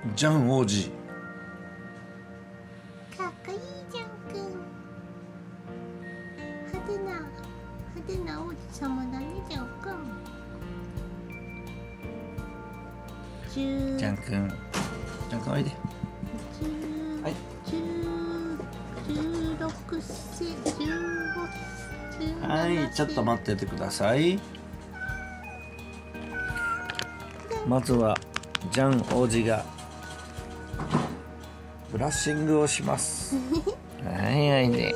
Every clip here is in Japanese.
ジャン王子。 かっこいいじゃんくん。派手な王子様だねじゃんくん。 ジャンくんおいで。はい。 16世15 はい、ちょっと待っててください。まずはジャン王子がブラッシングをします。はいはいね。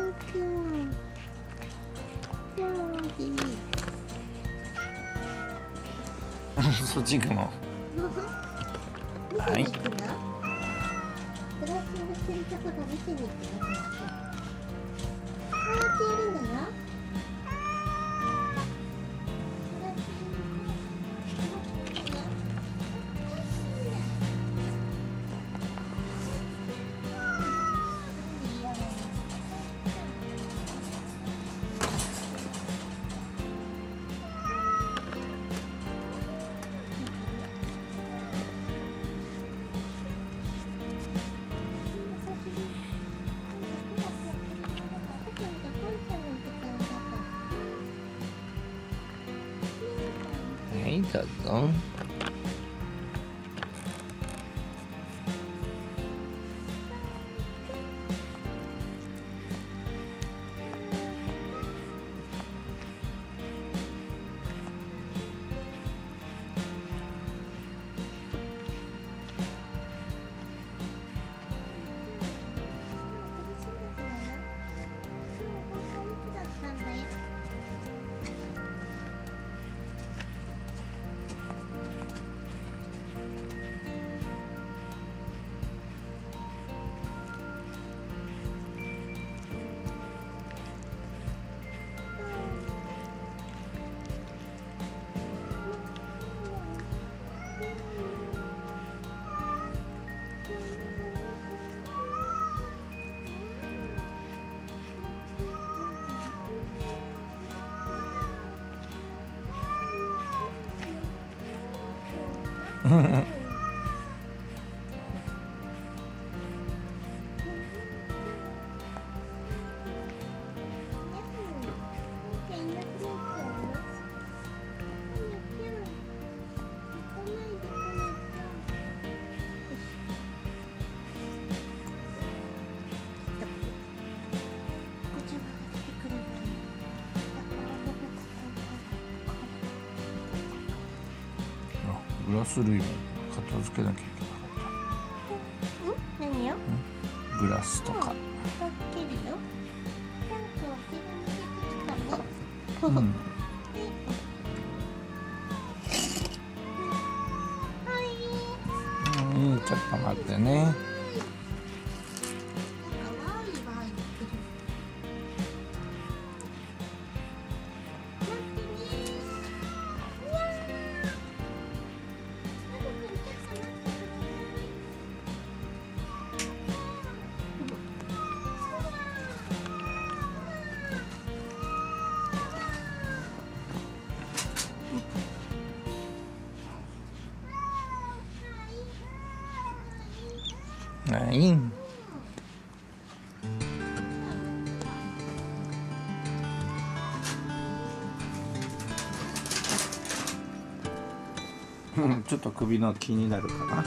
そっち行くの。はい。 ブラッシングしてるところ見てみて。こうやってやるんだよ。 はい、どうぞ。グラス類も片付けなきゃいけなかった。 何よ？ グラスとか。 片付けるよ。 うん。うん、ちょっと待ってね。はい。ちょっと首の気になるかな。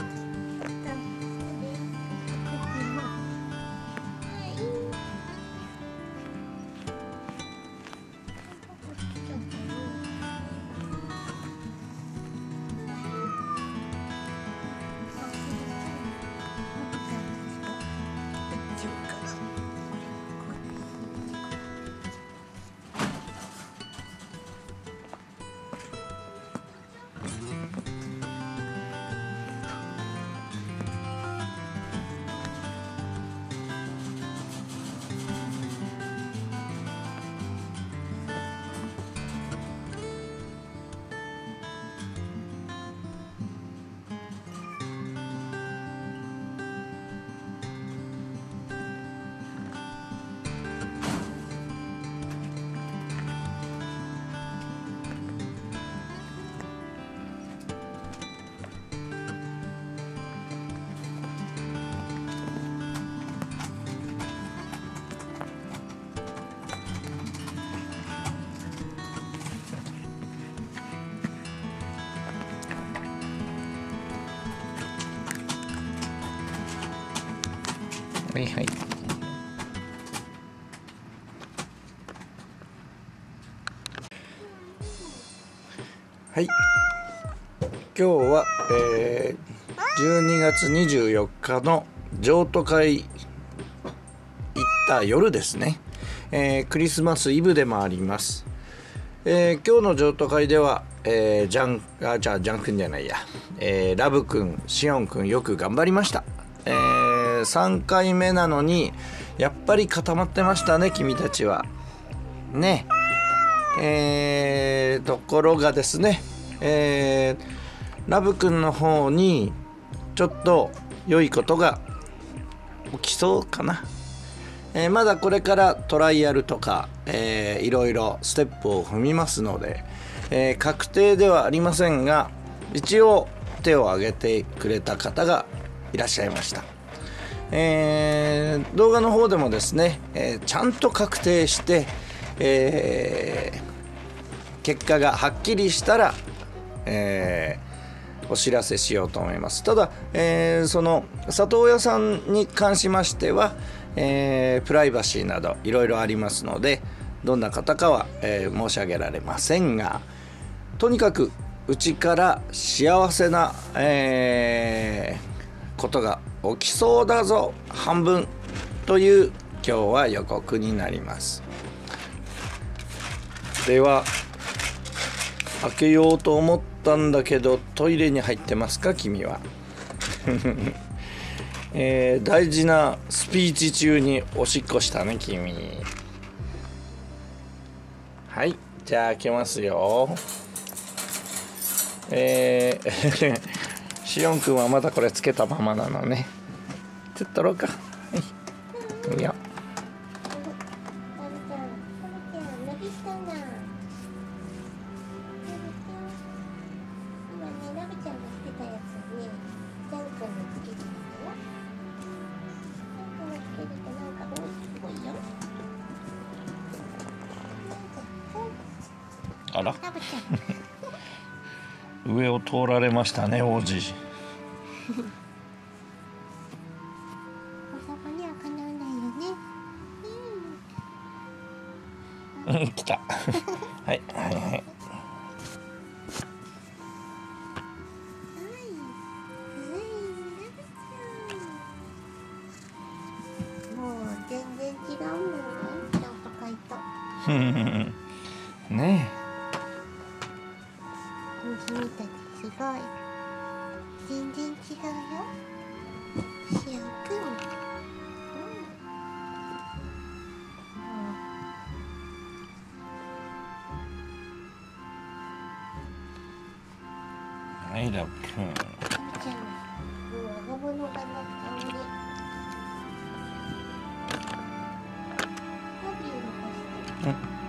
はいはい。はい、今日は、12月24日の譲渡会行った夜ですね、クリスマスイブでもあります。今日の譲渡会では、ジャン君じゃないや、ラブ君、シオン君よく頑張りました。3回目なのにやっぱり固まってましたね、君たちはね。ところがですね、ラブくんの方にちょっと良いことが起きそうかな。まだこれからトライアルとか、いろいろステップを踏みますので、確定ではありませんが、一応手を挙げてくれた方がいらっしゃいました。動画の方でもですね、ちゃんと確定して、結果がはっきりしたら、お知らせしようと思います。ただ、その里親さんに関しましては、プライバシーなどいろいろありますので、どんな方かは、申し上げられませんが、とにかくうちから幸せな、ことが起きそうだぞ半分という今日は予告になります。では開けようと思ったんだけど、トイレに入ってますか君は。大事なスピーチ中におしっこしたね君。はい、じゃあ開けますよ。シオン君はまだこれつけたままなのね。ちょっと取ろうか。はい、いいよ。あら上を通られましたね王子。 そこにはかなわないよね。 来た。はいはいはい。 もう全然違うのね、ちゃんと書いた。 ね君たちすごい。全然違うよ、しおくん。 はい、ラブくん。 じゃあ、もう我が物がなったので。ラビーを貸して。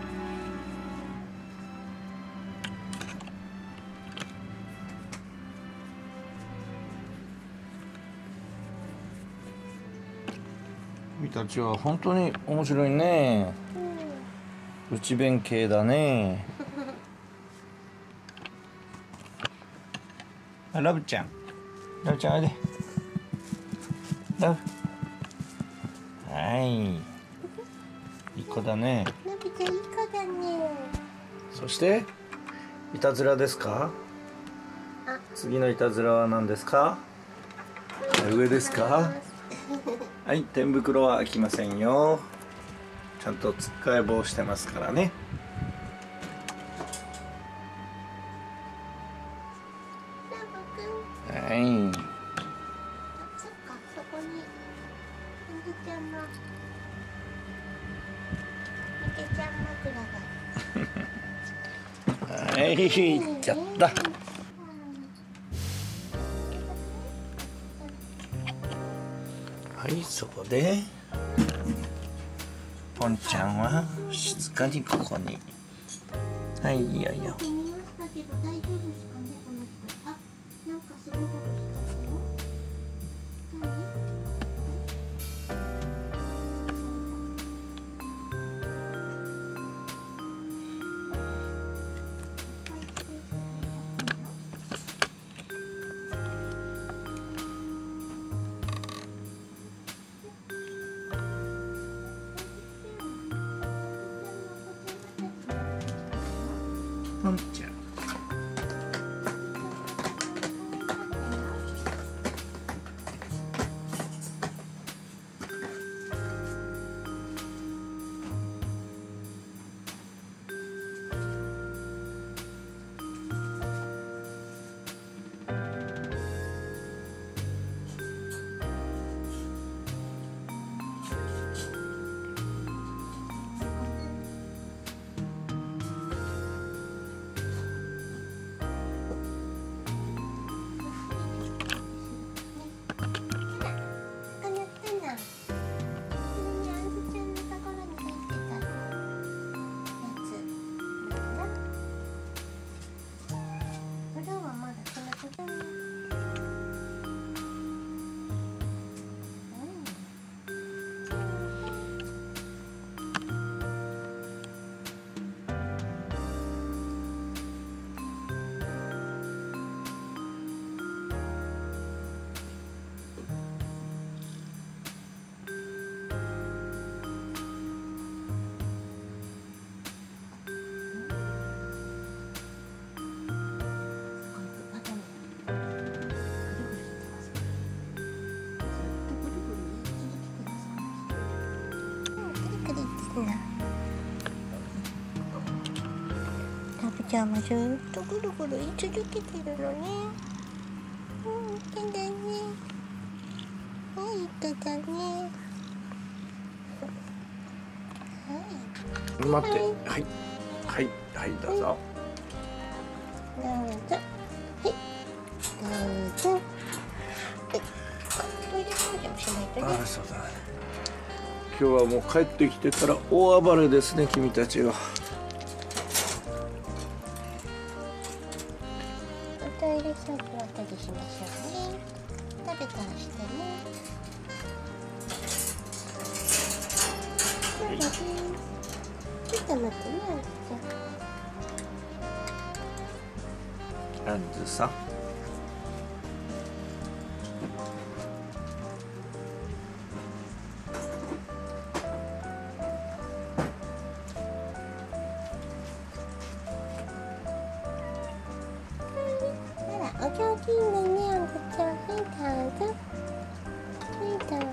君たちは本当に面白いね。内弁慶だね。ラブちゃん、ラブちゃんおいで。ラブ。はい。いい子だね。 ラビちゃんいい子だね。 そしていたずらですか。次のいたずらは何ですか。上ですか。はい、天袋は開きませんよ。ちゃんとつっかえ棒してますからね。はい。 そっか、そこにみけちゃんもみけちゃん枕が。 はい、やった。はい、そこでポンちゃんは静かにここに。はい、いいよいいよ。 見ましたけど大丈夫ですかね、この人。あ、なんかすごいことしたよ。 なんちゃう。 ラブちゃんもずっとぐるぐる言い続けてるのね。そうだね。はい、人だね。 待って、はい、はい、はい、どうぞ。 どうぞ。はい、どうぞ。トイレ掃除もしないとね。 ああ、そうだね。今日はもう帰ってきてから大暴れですね、君たちは。 おトイレ掃除は後でしましょうね。食べたらしてね。そうだね。ちょっと待ってね、 あんずさん。 お上品だね、おぶちゃん。はい、どうぞ。はい、どうぞ。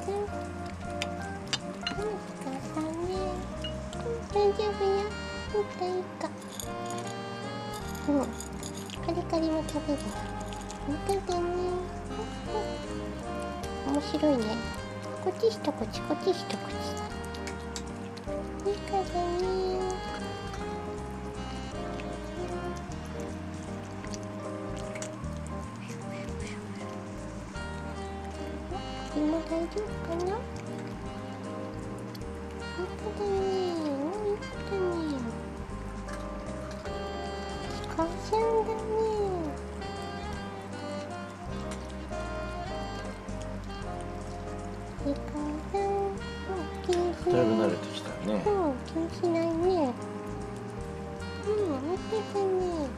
お母さんね。大丈夫よ。いいか、いいか。カリカリも食べる。食べてね。面白いね。こっち一口、こっち一口。いいかだね。今大丈夫かな？いい子だね。いい子だね。お母さんだね。いい子だ。気にしない。 だいぶ慣れてきたね。 気にしないね。見てたね。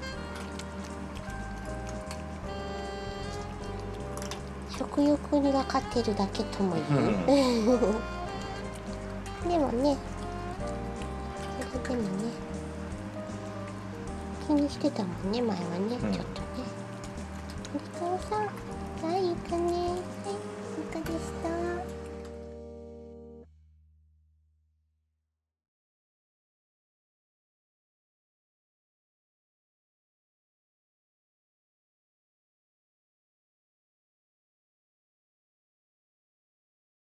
食欲に分かってるだけとも言う。でもね、それでもね、気にしてたもんね、前はね、ちょっとね。お母さん、はい、いいかね。はい、いいかでした。